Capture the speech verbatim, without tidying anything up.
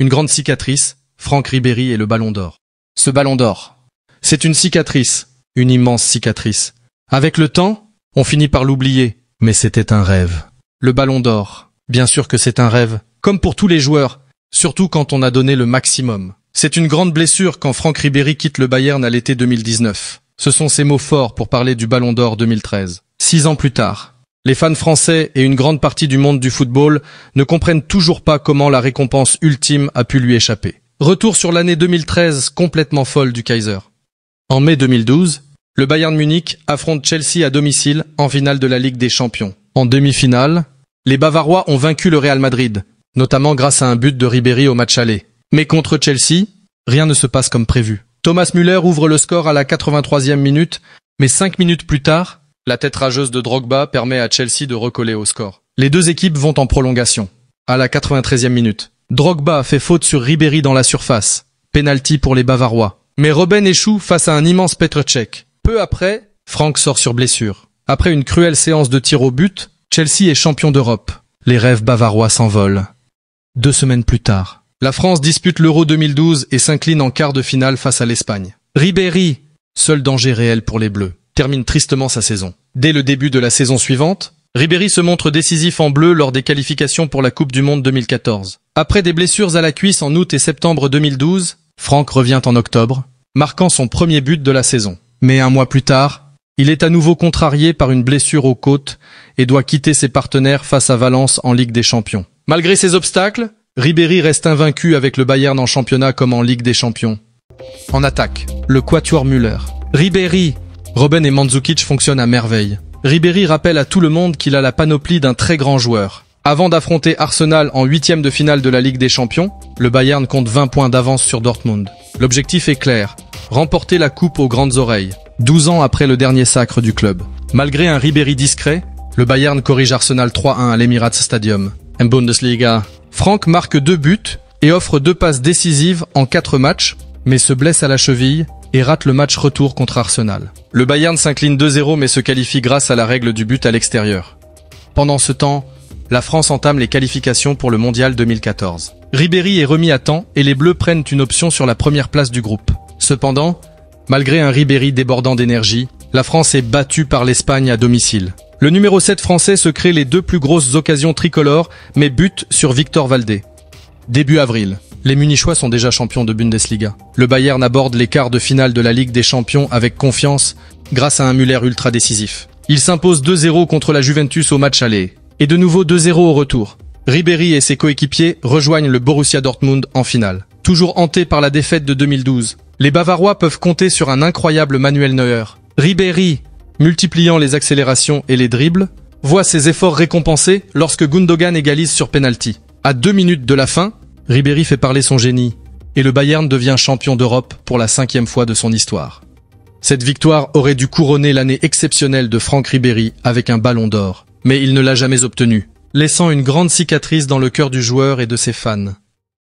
Une grande cicatrice, Franck Ribéry et le Ballon d'Or. Ce Ballon d'Or, c'est une cicatrice, une immense cicatrice. Avec le temps, on finit par l'oublier, mais c'était un rêve. Le Ballon d'Or, bien sûr que c'est un rêve, comme pour tous les joueurs, surtout quand on a donné le maximum. C'est une grande blessure quand Franck Ribéry quitte le Bayern à l'été deux mille dix-neuf. Ce sont ces mots forts pour parler du Ballon d'Or deux mille treize. Six ans plus tard, les fans français et une grande partie du monde du football ne comprennent toujours pas comment la récompense ultime a pu lui échapper. Retour sur l'année deux mille treize complètement folle du Kaiser. En mai deux mille douze, le Bayern Munich affronte Chelsea à domicile en finale de la Ligue des Champions. En demi-finale, les Bavarois ont vaincu le Real Madrid, notamment grâce à un but de Ribéry au match aller. Mais contre Chelsea, rien ne se passe comme prévu. Thomas Müller ouvre le score à la quatre-vingt-troisième minute, mais cinq minutes plus tard, la tête rageuse de Drogba permet à Chelsea de recoller au score. Les deux équipes vont en prolongation. À la quatre-vingt-treizième minute, Drogba fait faute sur Ribéry dans la surface. Penalty pour les Bavarois. Mais Robben échoue face à un immense Petr Cech. Peu après, Franck sort sur blessure. Après une cruelle séance de tir au but, Chelsea est champion d'Europe. Les rêves bavarois s'envolent. Deux semaines plus tard, la France dispute l'Euro deux mille douze et s'incline en quart de finale face à l'Espagne. Ribéry, seul danger réel pour les Bleus, termine tristement sa saison. Dès le début de la saison suivante, Ribéry se montre décisif en bleu lors des qualifications pour la Coupe du Monde deux mille quatorze. Après des blessures à la cuisse en août et septembre deux mille douze, Franck revient en octobre, marquant son premier but de la saison. Mais un mois plus tard, il est à nouveau contrarié par une blessure aux côtes et doit quitter ses partenaires face à Valence en Ligue des Champions. Malgré ces obstacles, Ribéry reste invaincu avec le Bayern en championnat comme en Ligue des Champions. En attaque, le quatuor Müller. Ribéry, Robben et Mandzukic fonctionnent à merveille. Ribéry rappelle à tout le monde qu'il a la panoplie d'un très grand joueur. Avant d'affronter Arsenal en huitième de finale de la Ligue des Champions, le Bayern compte vingt points d'avance sur Dortmund. L'objectif est clair, remporter la coupe aux grandes oreilles, douze ans après le dernier sacre du club. Malgré un Ribéry discret, le Bayern corrige Arsenal trois un à l'Emirates Stadium. En Bundesliga, Franck marque deux buts et offre deux passes décisives en quatre matchs, mais se blesse à la cheville et rate le match retour contre Arsenal. Le Bayern s'incline deux zéro mais se qualifie grâce à la règle du but à l'extérieur. Pendant ce temps, la France entame les qualifications pour le Mondial deux mille quatorze. Ribéry est remis à temps et les Bleus prennent une option sur la première place du groupe. Cependant, malgré un Ribéry débordant d'énergie, la France est battue par l'Espagne à domicile. Le numéro sept français se crée les deux plus grosses occasions tricolores, mais bute sur Victor Valdé. Début avril, les Munichois sont déjà champions de Bundesliga. Le Bayern aborde les quarts de finale de la Ligue des Champions avec confiance grâce à un Müller ultra décisif. Il s'impose deux zéro contre la Juventus au match aller, et de nouveau deux zéro au retour. Ribéry et ses coéquipiers rejoignent le Borussia Dortmund en finale. Toujours hantés par la défaite de deux mille douze, les Bavarois peuvent compter sur un incroyable Manuel Neuer. Ribéry, multipliant les accélérations et les dribbles, voit ses efforts récompensés lorsque Gundogan égalise sur penalty. À deux minutes de la fin, Ribéry fait parler son génie, et le Bayern devient champion d'Europe pour la cinquième fois de son histoire. Cette victoire aurait dû couronner l'année exceptionnelle de Franck Ribéry avec un ballon d'or, mais il ne l'a jamais obtenu, laissant une grande cicatrice dans le cœur du joueur et de ses fans.